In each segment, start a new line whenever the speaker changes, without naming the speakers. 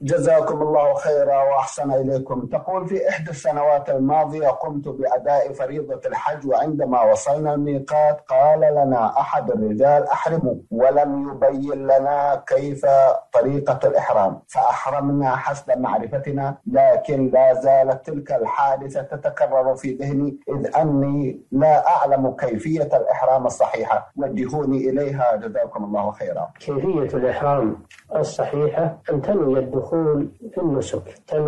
جزاكم الله خيرا وأحسن إليكم. تقول: في إحدى السنوات الماضية قمت بأداء فريضة الحج، وعندما وصلنا الميقات قال لنا أحد الرجال: أحرموا، ولم يبين لنا كيف طريقة الإحرام، فأحرمنا حسب معرفتنا، لكن لا زالت تلك الحادثة تتكرر في ذهني، إذ أني لا أعلم كيفية الإحرام الصحيحة، وجهوني إليها جزاكم الله خيرا.
كيفية الإحرام الصحيحة أن تنوي الدخول في النسك،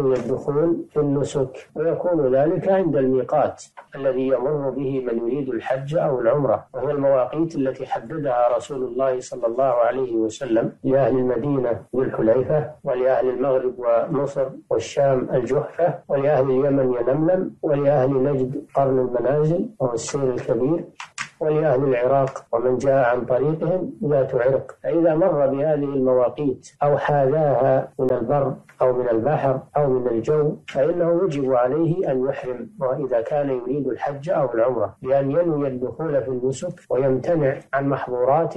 ويكون ذلك عند الميقات الذي يمر به من يريد الحج أو العمرة، وهي المواقيت التي حددها رسول الله صلى الله عليه وسلم لأهل المدينة ذو الحليفة، ولأهل المغرب ومصر والشام الجحفة، ولأهل اليمن يلملم، ولأهل نجد قرن المنازل أو السير الكبير، ولأهل العراق ومن جاء عن طريقهم ذات عرق. فإذا مر بهذه المواقيت أو حاذاها من البر أو من البحر أو من الجو فإنه يجب عليه أن يحرم، وإذا كان يريد الحج أو العمرة، بأن ينوي الدخول في النسك ويمتنع عن محظورات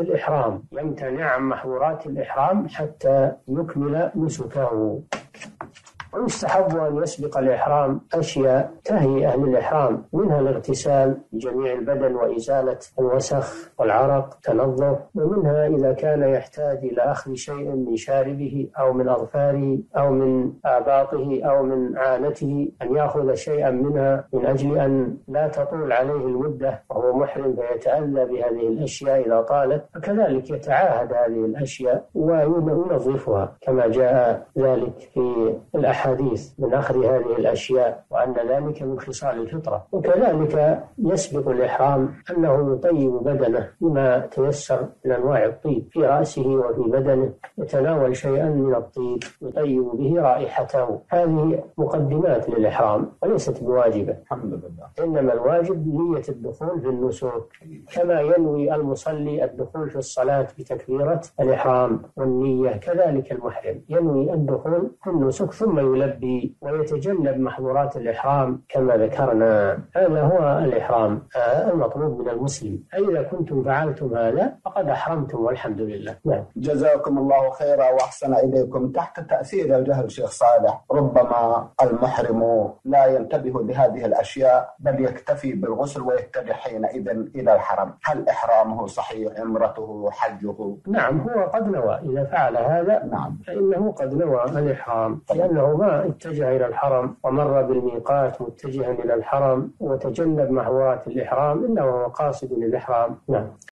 الإحرام حتى يكمل نسكه. ويستحب أن يسبق الإحرام أشياء تهي أهل الإحرام، منها الاغتسال بجميع البدن وإزالة الوسخ والعرق تنظف، ومنها إذا كان يحتاج إلى أخذ شيء من شاربه أو من أظفاره أو من آباطه أو من عانته أن يأخذ شيئا منها من أجل أن لا تطول عليه المدة وهو محرم فيتأذى بهذه الأشياء إذا طالت، فكذلك يتعاهد هذه الأشياء وينظفها كما جاء ذلك في الأحاديث من أخذ هذه الأشياء، وأن ذلك من خصال الفطرة. وكذلك يسبق الإحرام أنه يطيب بدنه بما تيسر من أنواع الطيب في رأسه وفي بدنه، يتناول شيئا من الطيب يطيب به رائحته. هذه مقدمات للإحرام وليست بواجبة،
الحمد لله.
إنما الواجب نية الدخول في النسك، كما ينوي المصلي الدخول في الصلاة بتكبيرة الإحرام والنية، كذلك المحرم ينوي الدخول في النسك ثم يلبي ويتجنب محظورات الإحرام كما ذكرنا. هذا هو الإحرام المطلوب من المسلم. إذا كنتم فعلتم هذا فقد أحرمتم والحمد لله.
جزاكم الله خيرا وأحسن إليكم. تحت تأثير الجهل شيخ صالح، ربما المحرم لا ينتبه لهذه الأشياء بل يكتفي بالغسل ويتجه حينئذ إلى الحرم، هل إحرامه صحيح؟ عمرته؟ حجه؟
نعم، هو قد نوى إذا فعل هذا.
نعم،
فإنه قد نوى الإحرام، لأنه ما اتجه إلى الحرم ومر بالميقات متجها إلى الحرم وتجنب محظورات الإحرام إلا وهو قاصد للإحرام. نعم.